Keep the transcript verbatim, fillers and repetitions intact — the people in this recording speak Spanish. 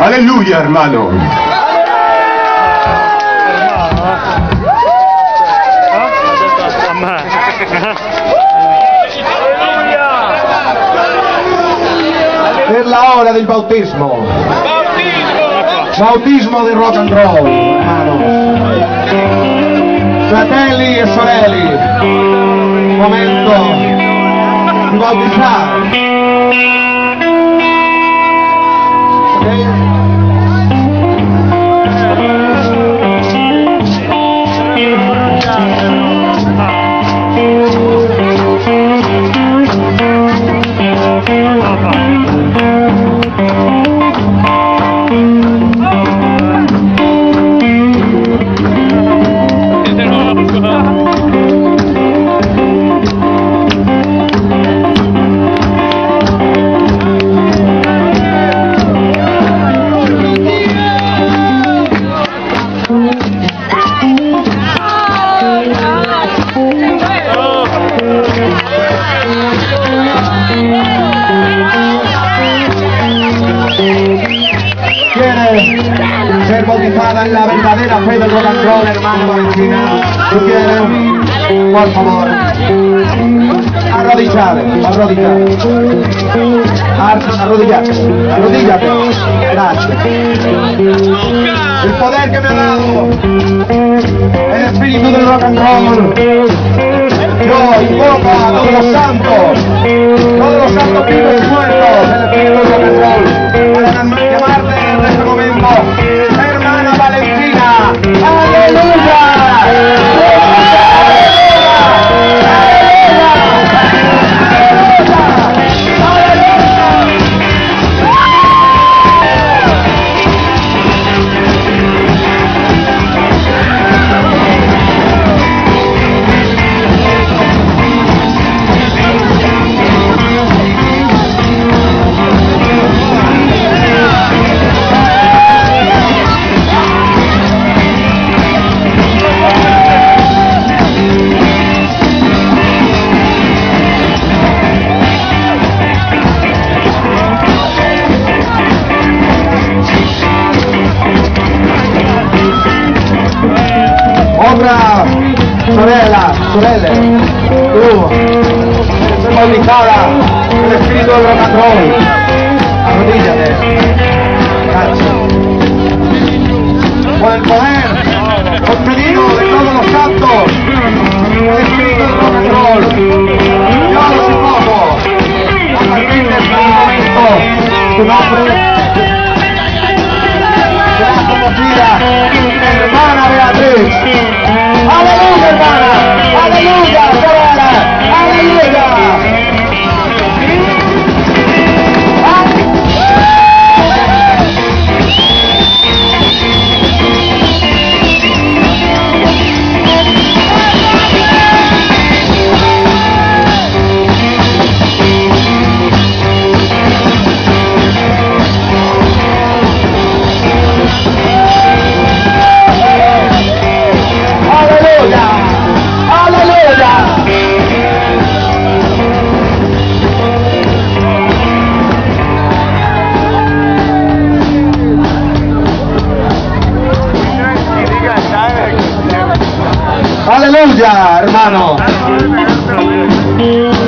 Aleluya, hermano. Es la hora del bautismo. Bautismo di rock and roll, hermanos. Fratelli e sorelle, momento di bautizare. Ser bautizada en la verdadera fe del rock and roll, hermano Valentina. ¿Tú quieres? Por favor. Arrodillate, arrodillate. Arrodillate, arrodillate. Gracias. El poder que me ha dado el espíritu del rock and roll. Yo invoco a todos los santos, todos los santos vivos y muertos, el espíritu del rock and roll, para llamarte en este momento hermana Valentina. ¡Aleluya! Otra sorella, sorelle, tú, que soy bautizada en el espíritu del rock and roll, arrodíllate, gracias. Por el poder concedido de todos los santos, el espíritu del rock and roll, yo los invoco, a partir de este momento, tu nombre será conocida, hermana Beatriz. ¡Aleluya, hermana! ¡Aleluya, hermana! ¡Aleluya! Aleluya, hermano.